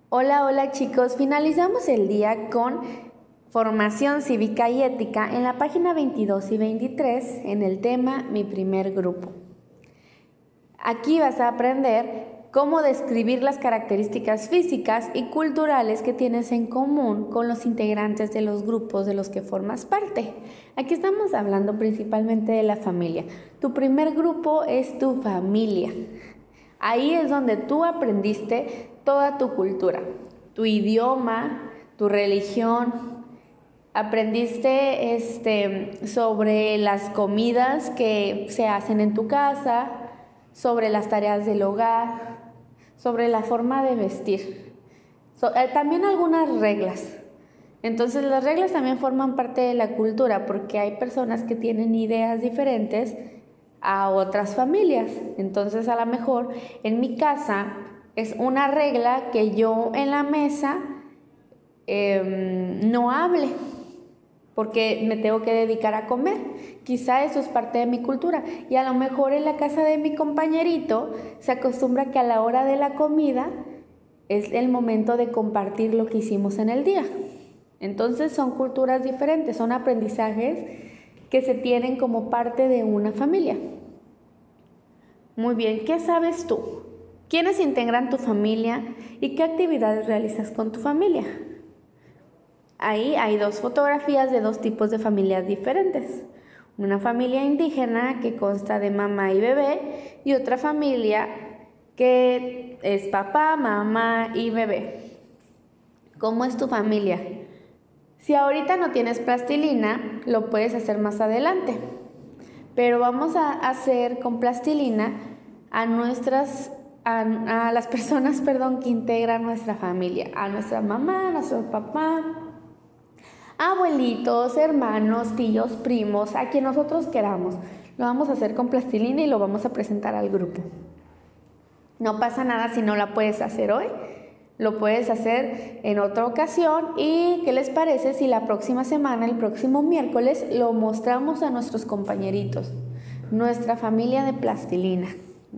Hola, hola chicos, finalizamos el día con formación cívica y ética en la página 22 y 23 en el tema Mi primer grupo. Aquí vas a aprender cómo describir las características físicas y culturales que tienes en común con los integrantes de los grupos de los que formas parte. Aquí estamos hablando principalmente de la familia. Tu primer grupo es tu familia. Ahí es donde tú aprendiste toda tu cultura, tu idioma, tu religión. Aprendiste sobre las comidas que se hacen en tu casa, sobre las tareas del hogar, sobre la forma de vestir. También algunas reglas. Entonces las reglas también forman parte de la cultura porque hay personas que tienen ideas diferentes a otras familias. Entonces a lo mejor en mi casa es una regla que yo en la mesa no hable porque me tengo que dedicar a comer. Quizá eso es parte de mi cultura. Y a lo mejor en la casa de mi compañerito se acostumbra que a la hora de la comida es el momento de compartir lo que hicimos en el día. Entonces son culturas diferentes, son aprendizajes que se tienen como parte de una familia. Muy bien, ¿qué sabes tú? ¿Quiénes integran tu familia y qué actividades realizas con tu familia? Ahí hay dos fotografías de dos tipos de familias diferentes. Una familia indígena que consta de mamá y bebé y otra familia que es papá, mamá y bebé. ¿Cómo es tu familia? Si ahorita no tienes plastilina, lo puedes hacer más adelante. Pero vamos a hacer con plastilina a las personas, que integran nuestra familia, a nuestra mamá, a nuestro papá, abuelitos, hermanos, tíos, primos, a quien nosotros queramos. Lo vamos a hacer con plastilina y lo vamos a presentar al grupo. No pasa nada si no la puedes hacer hoy. Lo puedes hacer en otra ocasión. ¿Y qué les parece si la próxima semana, el próximo miércoles, lo mostramos a nuestros compañeritos? Nuestra familia de plastilina.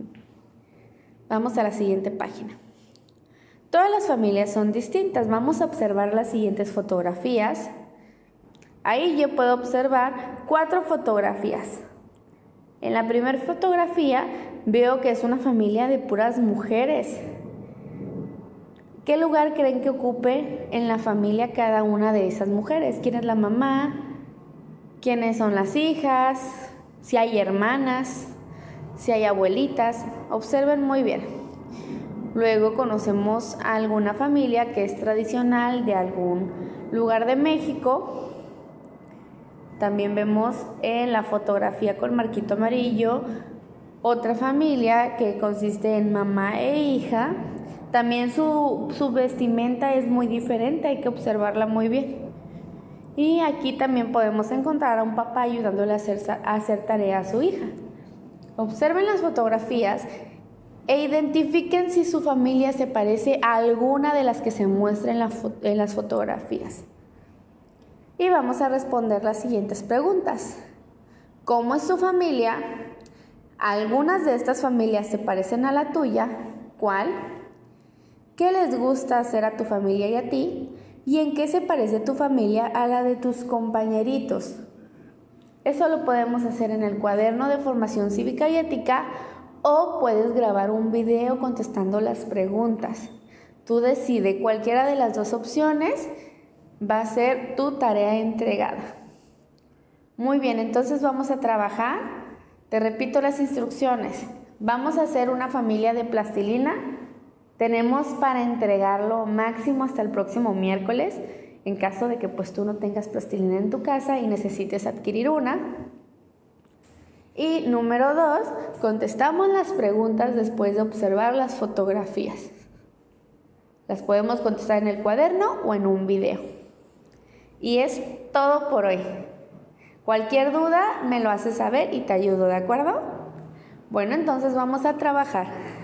Vamos a la siguiente página. Todas las familias son distintas. Vamos a observar las siguientes fotografías. Ahí yo puedo observar 4 fotografías. En la primera fotografía veo que es una familia de puras mujeres. ¿Qué lugar creen que ocupe en la familia cada una de esas mujeres? ¿Quién es la mamá? ¿Quiénes son las hijas? Si hay hermanas, si hay abuelitas. Observen muy bien. Luego conocemos a alguna familia que es tradicional de algún lugar de México. También vemos en la fotografía con marquito amarillo otra familia que consiste en mamá e hija. También su vestimenta es muy diferente, hay que observarla muy bien. Y aquí también podemos encontrar a un papá ayudándole a hacer tarea a su hija. Observen las fotografías e identifiquen si su familia se parece a alguna de las que se muestran en las fotografías. Y vamos a responder las siguientes preguntas. ¿Cómo es tu familia? ¿Algunas de estas familias se parecen a la tuya? ¿Cuál? ¿Qué les gusta hacer a tu familia y a ti? ¿Y en qué se parece tu familia a la de tus compañeritos? Eso lo podemos hacer en el cuaderno de formación cívica y ética o puedes grabar un video contestando las preguntas. Tú decides, cualquiera de las dos opciones va a ser tu tarea entregada. Muy bien, entonces vamos a trabajar. Te repito las instrucciones. Vamos a hacer una familia de plastilina. Tenemos para entregarlo máximo hasta el próximo miércoles, en caso de que tú no tengas plastilina en tu casa y necesites adquirir una. Y número 2, contestamos las preguntas después de observar las fotografías. Las podemos contestar en el cuaderno o en un video. Y es todo por hoy. Cualquier duda me lo haces saber y te ayudo, ¿de acuerdo? Bueno, entonces vamos a trabajar.